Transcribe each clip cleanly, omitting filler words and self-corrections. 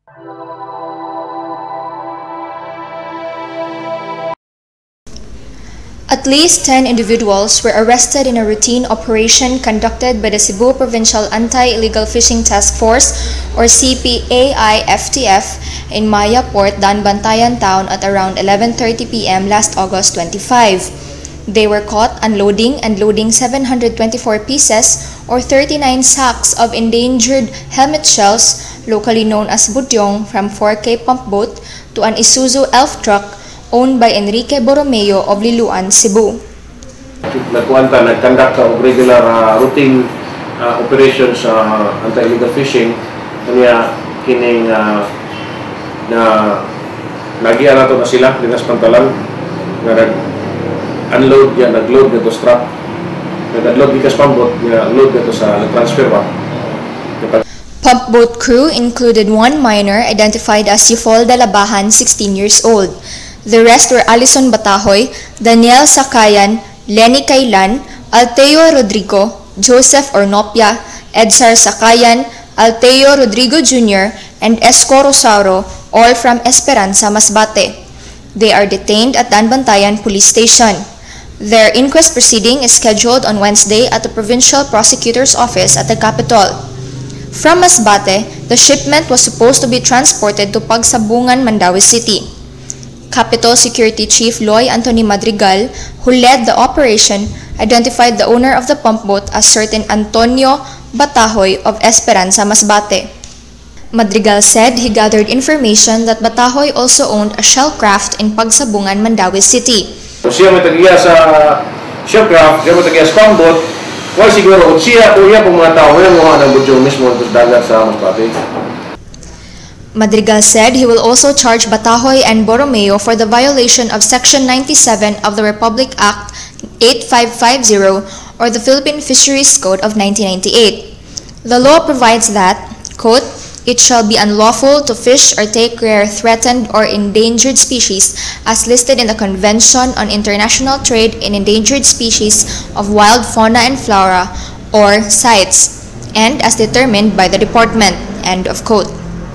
At least 10 individuals were arrested in a routine operation conducted by the Cebu Provincial Anti-Illegal Fishing Task Force or CPAI-FTF in Maya Port, Danbantayan Town at around 11:30 p.m. last August 25. They were caught unloading and loading 724 pieces or 39 sacks of endangered helmet shells, locally known as budyong, from 4K pump boat to an Isuzu Elf truck owned by Enrique Borromeo of Liloan, Cebu. Nag-conduct of regular routine operations anti-illegal fishing. Kanya kining na lagi na to na sila dinas pantalan na nag-unload yan, nag-load dito sa truck. Nag-unload dito sa pambot, nag-load dito sa transfer ba. Pump boat crew included one minor identified as Yufol Dalabahan, 16 years old. The rest were Alison Batahoy, Daniel Sakayan, Lenny Kailan, Alteo Rodrigo, Joseph Ornopia, Edsar Sakayan, Alteo Rodrigo Jr., and Esco Rosauro, all from Esperanza, Masbate. They are detained at Danbantayan Police Station. Their inquest proceeding is scheduled on Wednesday at the Provincial Prosecutor's Office at the capital. From Masbate, the shipment was supposed to be transported to Pagsabungan, Mandaue City. Capital Security Chief Loy Anthony Madrigal, who led the operation, identified the owner of the pump boat as certain Antonio Batahoy of Esperanza, Masbate. Madrigal said he gathered information that Batahoy also owned a shellcraft in Pagsabungan, Mandaue City. Siya may tagiya sa shellcraft, siya may tagiya sa pump boat, why siguro kung siya o iya pong mga tao yung mga ng budyong mismo sa dagat sa Masbate. Madrigal said he will also charge Batahoy and Borromeo for the violation of Section 97 of the Republic Act 8550 or the Philippine Fisheries Code of 1998. The law provides that, quote, "It shall be unlawful to fish or take rare, threatened, or endangered species as listed in the Convention on International Trade in Endangered Species of Wild Fauna and Flora, or CITES, and as determined by the Department," end of quote.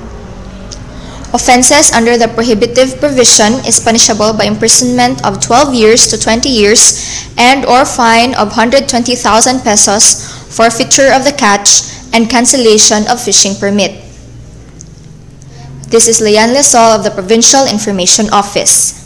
Offenses under the prohibitive provision is punishable by imprisonment of 12 years to 20 years and or fine of 120,000 pesos, forfeiture of the catch, and cancellation of fishing permit. This is Leanne Lesol of the Provincial Information Office.